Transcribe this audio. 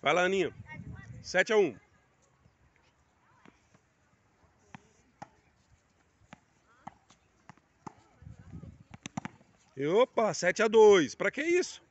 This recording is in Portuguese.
Vai lá, Aninha. 7-1. E opa, 7-2. Pra que isso?